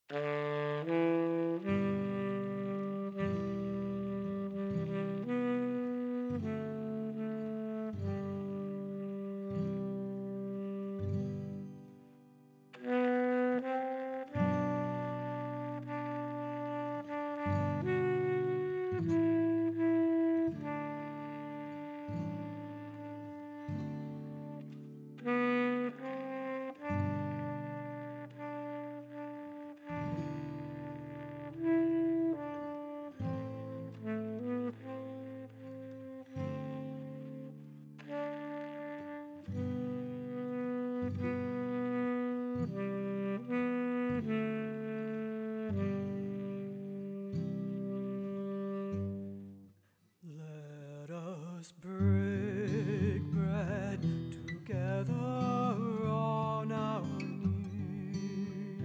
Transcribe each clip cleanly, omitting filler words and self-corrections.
Let us break bread together on our knees.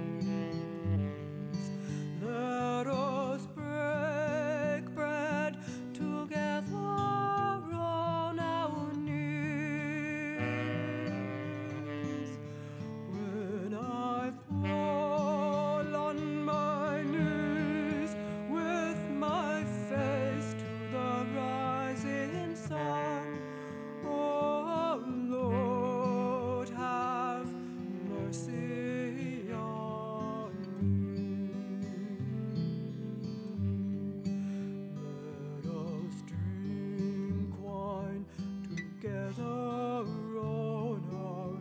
Let us break bread together on our knees. When I fall on my knees with my face to the rising sun, oh Lord, have mercy on me. Let us drink wine together on our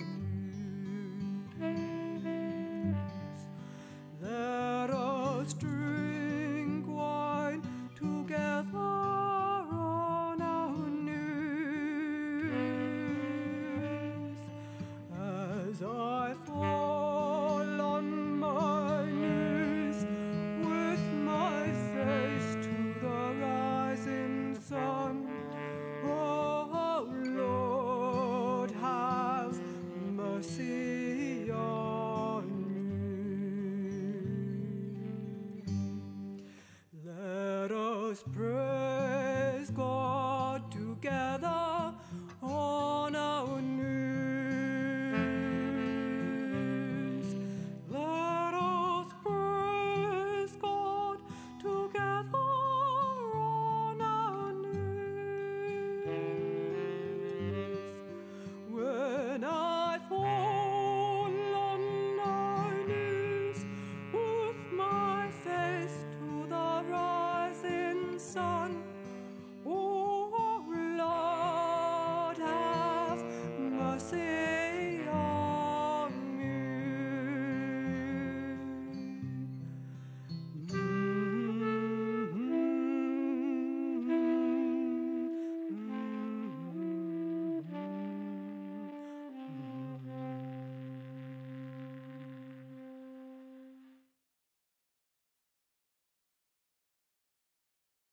knees. Let us drink wine together on our knees. As I fall